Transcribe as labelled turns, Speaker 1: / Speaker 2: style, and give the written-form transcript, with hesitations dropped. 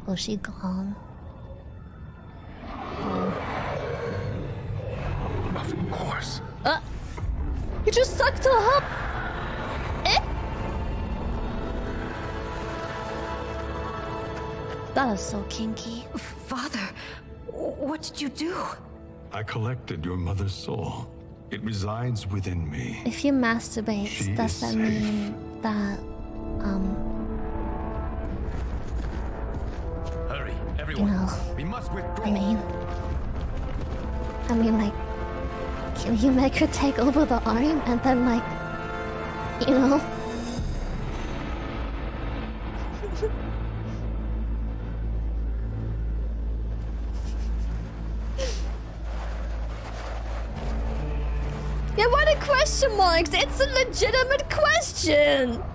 Speaker 1: Oh, she gone.
Speaker 2: Of course.
Speaker 1: You just sucked her up. Eh? That is so kinky.
Speaker 3: Father, what did you do?
Speaker 2: I collected your mother's soul. It resides within me.
Speaker 1: If you masturbate,
Speaker 2: She
Speaker 1: does
Speaker 2: is
Speaker 1: that
Speaker 2: safe.
Speaker 1: mean that
Speaker 2: Hurry,
Speaker 1: you
Speaker 2: everyone.
Speaker 1: know,
Speaker 2: We must withdraw.
Speaker 1: I mean like, can you make her take over the arm and then like, you know? Yeah, why the question marks? It's a legitimate question!